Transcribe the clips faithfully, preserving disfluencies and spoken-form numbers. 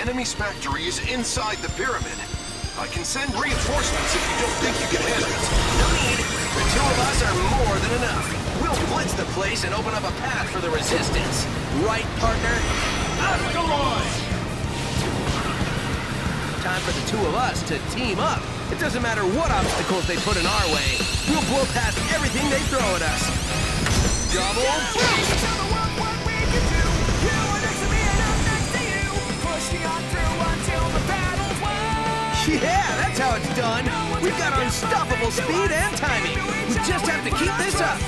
enemy's factory is inside the pyramid. I can send reinforcements if you don't think you can handle it. No need. The two of us are more than enough. We'll blitz the place and open up a path for the resistance. Right, partner? Asteroid! Time for the two of us to team up. It doesn't matter what obstacles they put in our way. We'll blow past everything they throw at us. Double boost! Yeah, that's how it's done. We've got unstoppable speed and timing. We just have to keep this up.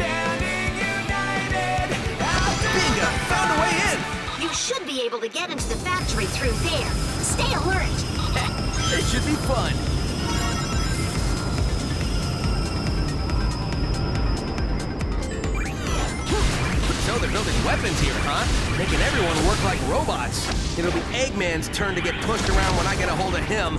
Bingo! Found a way in. You should be able to get into the factory through there. Stay alert. It should be fun. So they're building weapons here, huh? Making everyone work like robots. It'll be Eggman's turn to get pushed around when I get a hold of him.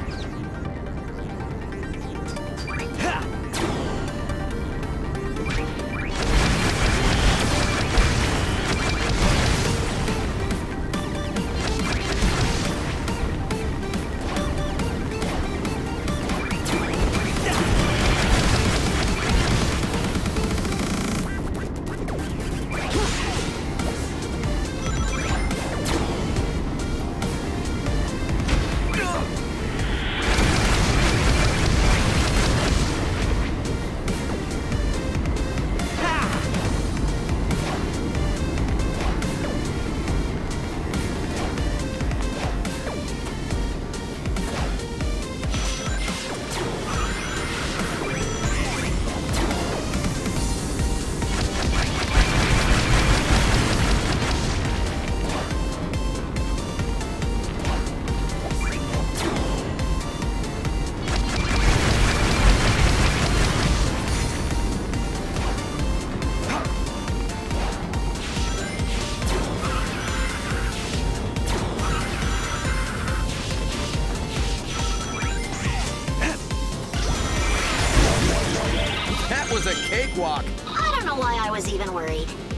I don't know why I was even worried.